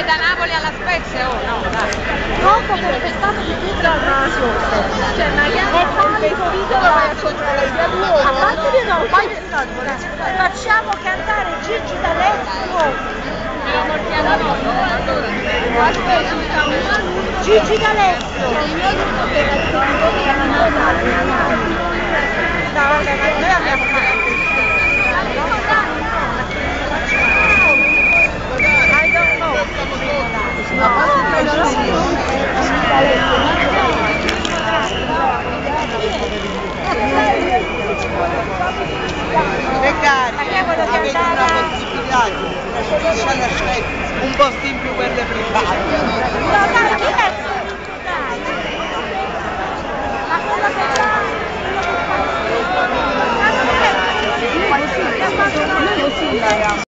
anche da Napoli alla Spezia, oh no, dai. Troppo calpestato di pietra al naso. Cioè, ma che hanno il vestito lo vai a comprare via l'uomo? A parte di no, facciamo cantare Gigi D'Alessio. Gigi D'Alessio. No, vabbè, ma noi abbiamo I don't know. Avete una possibilità di un posto in più per le private. No, dai, chi è? Dai. Ma quello che c'ha... Ma non è...